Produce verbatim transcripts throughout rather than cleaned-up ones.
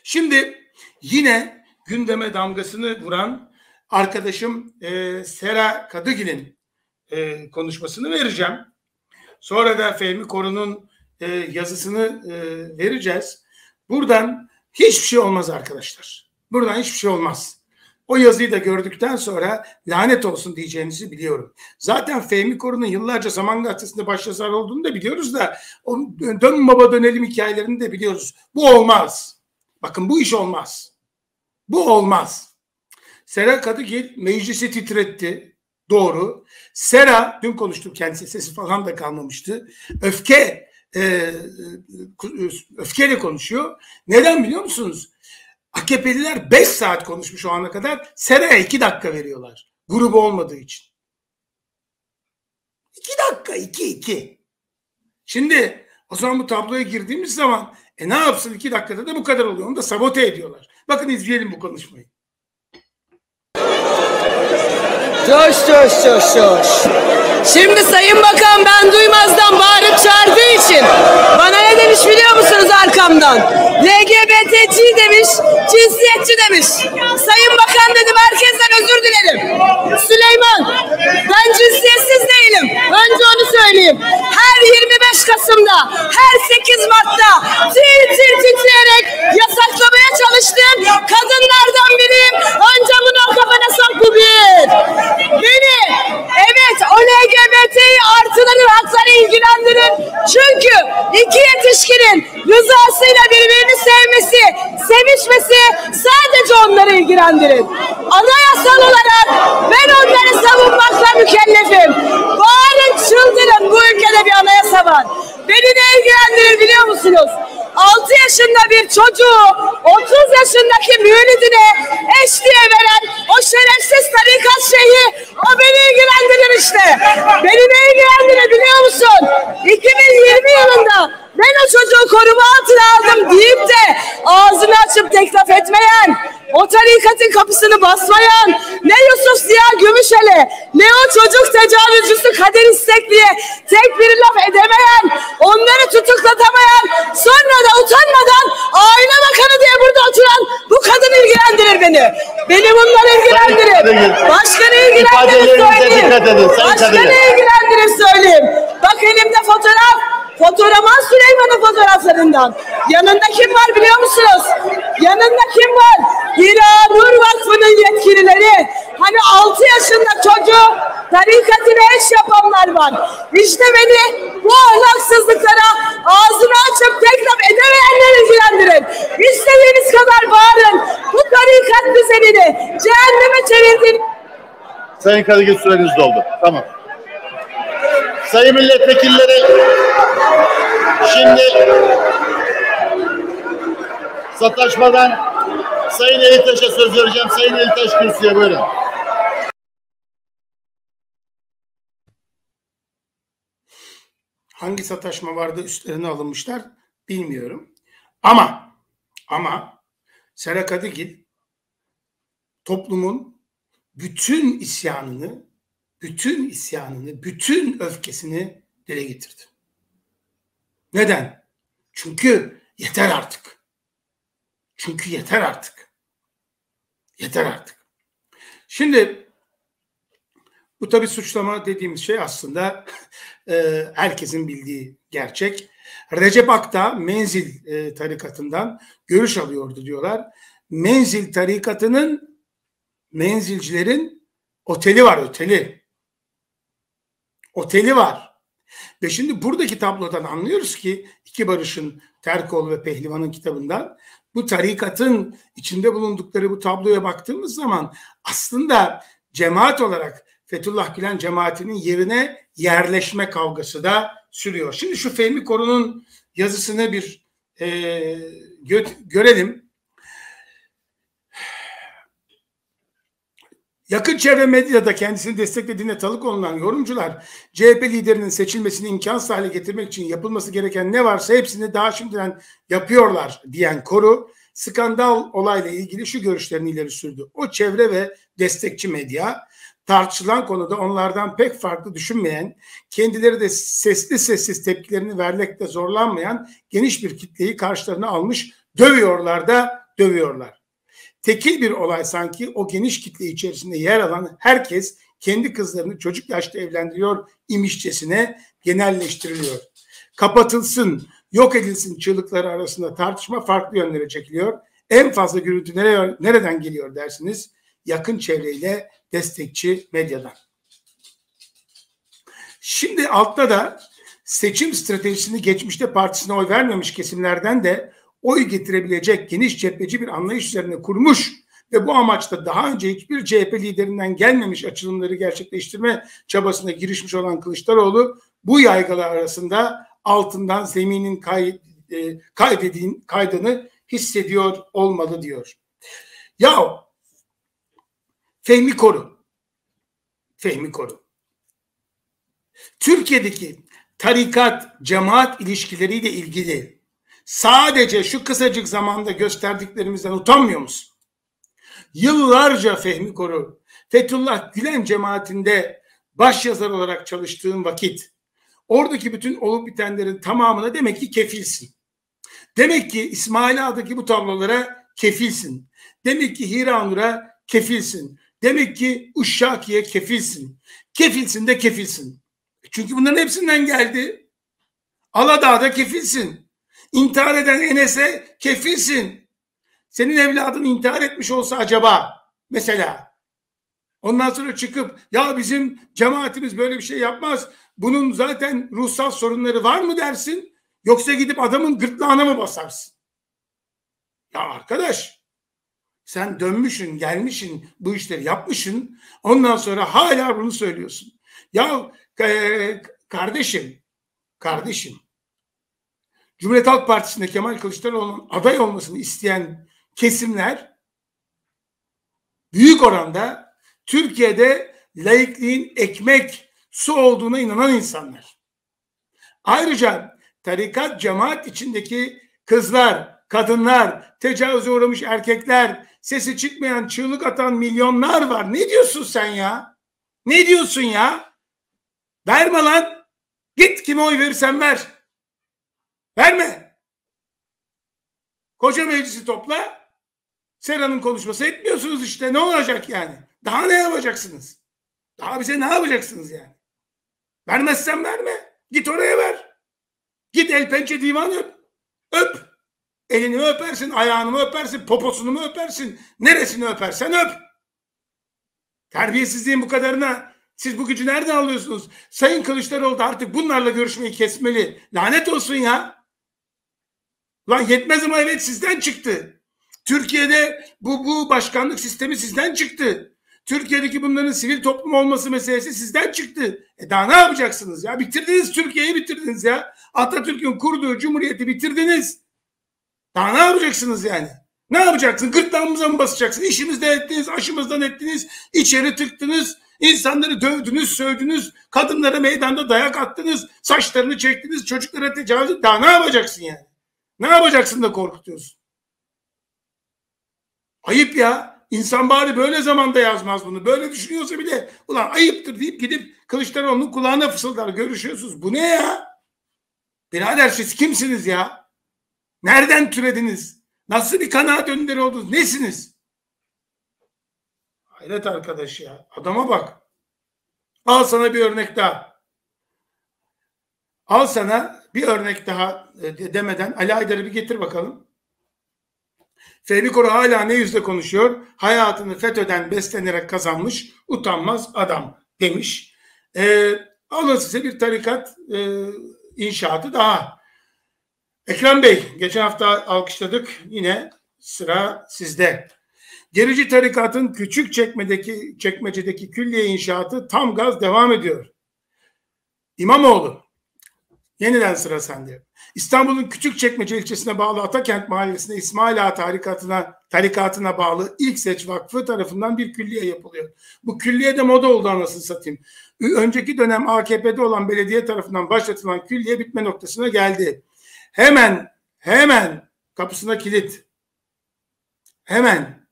Şimdi yine gündeme damgasını vuran arkadaşım e, Sera Kadıgil'in e, konuşmasını vereceğim. Sonra da Fehmi Korun'un e, yazısını e, vereceğiz. Buradan hiçbir şey olmaz arkadaşlar. Buradan hiçbir şey olmaz. O yazıyı da gördükten sonra lanet olsun diyeceğinizi biliyorum. Zaten Fehmi Korun'un yıllarca Zaman Gazetesi'nde başyazar olduğunu da biliyoruz da o dön baba dönelim hikayelerini de biliyoruz. Bu olmaz. Bakın bu iş olmaz. Bu olmaz. Sera Kadıgil meclisi titretti. Doğru. Sera, dün konuştum kendisi, sesi falan da kalmamıştı. Öfke, e, öfkeyle konuşuyor. Neden biliyor musunuz? A K P'liler beş saat konuşmuş o ana kadar. Sera'ya iki dakika veriyorlar. Grubu olmadığı için. iki dakika, iki, iki. Şimdi o zaman bu tabloya girdiğimiz zaman e ne yapsın iki dakikada da bu kadar oluyor. Onu da sabote ediyorlar. Bakın izleyelim bu konuşmayı. Coş coş coş coş. Şimdi Sayın Bakan ben duymazdan bağırıp çağırdığı için bana ne demiş biliyor musunuz arkamdan? L G B T Ç demiş, cinsiyetçi demiş. Sayın Bakan dedim herkesten özür dilerim. Süleyman, ben cinsiyetsiz değilim. Önce onu söyleyeyim. Her yirmi beş Kasım'da, her sekiz Mart'ta tir tir titreyerek yasaklamaya çalıştığım kadınlardan biriyim. Önce bunu o kafana sok bu bir. Beni, evet o L G B T'yi artıların hakları ilgilendirir. Çünkü iki yetişkinin rızasıyla birbirini sevmesi, sevişmesi sadece onları ilgilendirir. Anayasal olarak ben onları savunmakla mükellefim. Bağırın çıldırın, bu ülkede bir anayasa var. Beni ne ilgilendirir biliyor musunuz? altı yaşında bir çocuğu otuz yaşındaki müridine eş diye veren o şerefsiz tarikat şeyhi, o beni ilgilendirir işte. Beni ne ilgilendirir biliyor musun? iki bin yirmi yılında ben o çocuğu koruma altına aldım deyip de ağzını açıp teklif etmeyen, o tarikatın kapısını basmayan, ne Yusuf Ziya Gümüşel'e, ne o çocuk tecavüzcüsü Kadir İstekli'ye tek bir laf edemeyen, onları tutuklatamayan, sonra da utanmadan aile bakanı diye burada oturan bu kadın ilgilendirir beni. Beni bunlar ilgilendirir. Başka ne ilgilendirir söyleyeyim. Başka ne ilgilendirir söyleyeyim. Bak elimde fotoğraf. Fotoğrafman Süleyman'ın fotoğraflarından. Yanında kim var biliyor musunuz? Yanında kim var? Hira Nur Vakfı'nın yetkilileri. Hani altı yaşında çocuğu tarikatine eş yapanlar var. İşte beni bu ahlaksızlıklara ağzını açıp teklif edemeyenler ilgilendirin. İstediğiniz kadar bağırın. Bu tarikat düzenini cehenneme çevirdin. Sayın Kadıgil süreniz doldu. Tamam. Sayın milletvekilleri, şimdi sataşmadan Sayın Elitaş'a söz vereceğim. Sayın Elitaş kürsüye buyurun. Hangi sataşma vardı üstlerine alınmışlar bilmiyorum. Ama ama Sera Kadıgil toplumun bütün isyanını, bütün isyanını, bütün öfkesini dile getirdi. Neden? Çünkü yeter artık. Çünkü yeter artık. Yeter artık. Şimdi bu tabii suçlama dediğimiz şey aslında e, herkesin bildiği gerçek. Recep Akdağ Menzil e, tarikatından görüş alıyordu diyorlar. Menzil tarikatının, menzilcilerin oteli var, oteli. Oteli var. Ve şimdi buradaki tablodan anlıyoruz ki İki Barış'ın Terkoğlu ve Pehlivan'ın kitabından bu tarikatın içinde bulundukları bu tabloya baktığımız zaman aslında cemaat olarak Fethullah Gülen cemaatinin yerine yerleşme kavgası da sürüyor. Şimdi şu Fehmi Korun'un yazısını bir e, gö görelim. Yakın çevre medyada kendisini desteklediğine tanık olunan yorumcular C H P liderinin seçilmesini imkansız hale getirmek için yapılması gereken ne varsa hepsini daha şimdiden yapıyorlar diyen Koru, skandal olayla ilgili şu görüşlerini ileri sürdü. O çevre ve destekçi medya tartışılan konuda onlardan pek farklı düşünmeyen, kendileri de sesli sessiz tepkilerini vermekte zorlanmayan geniş bir kitleyi karşılarına almış, dövüyorlar da dövüyorlar. Tekil bir olay sanki o geniş kitle içerisinde yer alan herkes kendi kızlarını çocuk yaşta evlendiriyor imişçesine genelleştiriliyor. Kapatılsın, yok edilsin çığlıkları arasında tartışma farklı yönlere çekiliyor. En fazla gürültü nereden geliyor dersiniz? Yakın çevreyle destekçi medyadan. Şimdi altta da seçim stratejisini geçmişte partisine oy vermemiş kesimlerden de oy getirebilecek geniş cepheci bir anlayış üzerine kurmuş ve bu amaçla daha önce hiçbir C H P liderinden gelmemiş açılımları gerçekleştirme çabasına girişmiş olan Kılıçdaroğlu bu yaygalar arasında altından zeminin kay, e, kaydedin, kaydını hissediyor olmalı diyor. Ya Fehmi Koru, Fehmi Koru. Türkiye'deki tarikat, cemaat ilişkileriyle ilgili sadece şu kısacık zamanda gösterdiklerimizden utanmıyor musun? Yıllarca Fehmi Koru, Fethullah Gülen cemaatinde başyazar olarak çalıştığın vakit oradaki bütün olup bitenlerin tamamına demek ki kefilsin. Demek ki İsmail Ağa'daki bu tablolara kefilsin. Demek ki Hiranur'a kefilsin. Demek ki Uşşaki'ye kefilsin. Kefilsin de kefilsin. Çünkü bunların hepsinden geldi. Aladağ'da kefilsin. İntihar eden Enes'e kefilsin. Senin evladın intihar etmiş olsa acaba mesela ondan sonra çıkıp ya bizim cemaatimiz böyle bir şey yapmaz. Bunun zaten ruhsal sorunları var mı dersin? Yoksa gidip adamın gırtlağına mı basarsın? Ya arkadaş sen dönmüşsün, gelmişsin, bu işleri yapmışsın. Ondan sonra hala bunu söylüyorsun. Ya e, kardeşim, kardeşim Cumhuriyet Halk Partisi'nde Kemal Kılıçdaroğlu'nun aday olmasını isteyen kesimler büyük oranda Türkiye'de laikliğin ekmek, su olduğuna inanan insanlar. Ayrıca tarikat, cemaat içindeki kızlar, kadınlar, tecavüze uğramış erkekler, sesi çıkmayan, çığlık atan milyonlar var. Ne diyorsun sen ya? Ne diyorsun ya? Verme lan. Git kime oy verirsen ver. Verme. Koca meclisi topla. Sera'nın konuşması etmiyorsunuz işte. Ne olacak yani? Daha ne yapacaksınız? Daha bize ne yapacaksınız yani? Vermezsen verme. Git oraya ver. Git el pençe divan öp. Öp. Elini mi öpersin, ayağını mı öpersin, poposunu mu öpersin, neresini öpersen öp. Terbiyesizliğin bu kadarına siz bu gücü nereden alıyorsunuz? Sayın Kılıçdaroğlu da artık bunlarla görüşmeyi kesmeli. Lanet olsun ya. Lan yetmez ama evet sizden çıktı. Türkiye'de bu, bu başkanlık sistemi sizden çıktı. Türkiye'deki bunların sivil toplum olması meselesi sizden çıktı. E daha ne yapacaksınız ya? Bitirdiniz Türkiye'yi bitirdiniz ya. Atatürk'ün kurduğu cumhuriyeti bitirdiniz. Daha ne yapacaksınız yani? Ne yapacaksın? Gırtlağımıza mı basacaksın? İşimizden ettiniz, aşımızdan ettiniz, içeri tıktınız, insanları dövdünüz, sövdünüz, kadınlara meydanda dayak attınız, saçlarını çektiniz, çocuklara tecavüz. Daha ne yapacaksın yani? Ne yapacaksın da korkutuyorsun? Ayıp ya. İnsan bari böyle zamanda yazmaz bunu. Böyle düşünüyorsa bile ulan ayıptır deyip gidip Kılıçdaroğlu'nun kulağına fısıldar. Görüşüyorsunuz. Bu ne ya? Birader siz kimsiniz ya? Nereden türediniz? Nasıl bir kanaat önderi oldunuz? Nesiniz? Hayret arkadaş ya. Adama bak. Al sana bir örnek daha. Al sana bir örnek daha demeden Ali Aydar'ı bir getir bakalım. Fehmi Koru hala ne yüzle konuşuyor? Hayatını FETÖ'den beslenerek kazanmış utanmaz adam demiş. Ee, alın size bir tarikat e, inşaatı daha. Ekrem Bey, geçen hafta alkışladık. Yine sıra sizde. Gerici tarikatın küçük çekmedeki, çekmecedeki külliye inşaatı tam gaz devam ediyor. İmamoğlu, yeniden sıra sende. İstanbul'un Küçükçekmece ilçesine bağlı Atakent Mahallesi'nde İsmail Ağa tarikatına, tarikatına bağlı İlkseç Vakfı tarafından bir külliye yapılıyor. Bu külliye de moda oldu anasını satayım. Önceki dönem A K P'de olan belediye tarafından başlatılan külliye bitme noktasına geldi. Hemen, hemen kapısına kilit. Hemen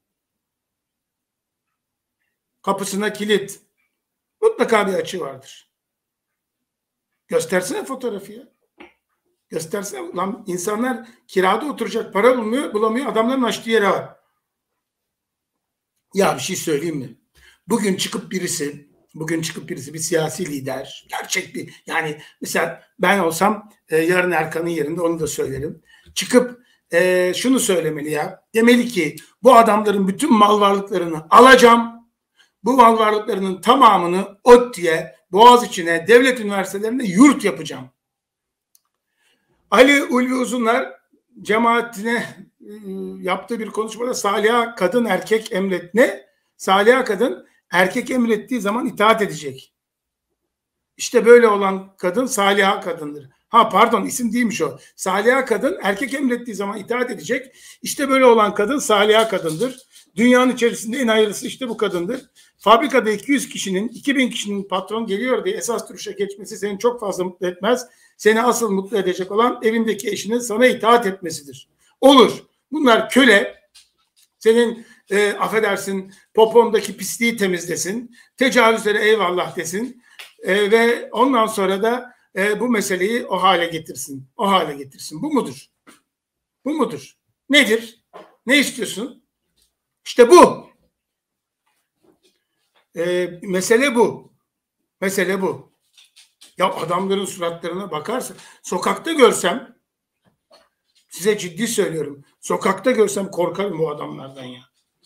kapısına kilit. Mutlaka bir açığı vardır. Göstersene fotoğrafı ya. Göstersene lan, insanlar kirada oturacak para bulmuyor, bulamıyor. Adamların açtığı yere var. Ya bir şey söyleyeyim mi? Bugün çıkıp birisi, bugün çıkıp birisi bir siyasi lider, gerçek bir, yani mesela ben olsam e, yarın Erkan'ın yerinde onu da söylerim. Çıkıp e, şunu söylemeli ya. Demeli ki bu adamların bütün mal varlıklarını alacağım. Bu mal varlıklarının tamamını ODTÜ'ye, Boğaziçi'ne, devlet üniversitelerine yurt yapacağım. Ali Ulvi Uzunlar cemaatine yaptığı bir konuşmada Saliha kadın erkek emret ne? Saliha kadın erkek emrettiği zaman itaat edecek. İşte böyle olan kadın Saliha kadındır. Ha pardon, isim değilmiş o. Saliha kadın erkek emrettiği zaman itaat edecek. İşte böyle olan kadın Saliha kadındır. Dünyanın içerisinde en hayırlısı işte bu kadındır. Fabrikada iki yüz kişinin, iki bin kişinin patron geliyor diye esas duruşa geçmesi seni çok fazla mutlu etmez. Seni asıl mutlu edecek olan evindeki eşinin sana itaat etmesidir. Olur. Bunlar köle. Senin e, affedersin popondaki pisliği temizlesin. Tecavüzlere eyvallah desin. E, ve ondan sonra da e, bu meseleyi o hale getirsin. O hale getirsin. Bu mudur? Bu mudur? Nedir? Ne istiyorsun? İşte bu. E, mesele bu. Mesele bu. Ya adamların suratlarına bakarsa, sokakta görsem, size ciddi söylüyorum, sokakta görsem korkarım bu adamlardan ya.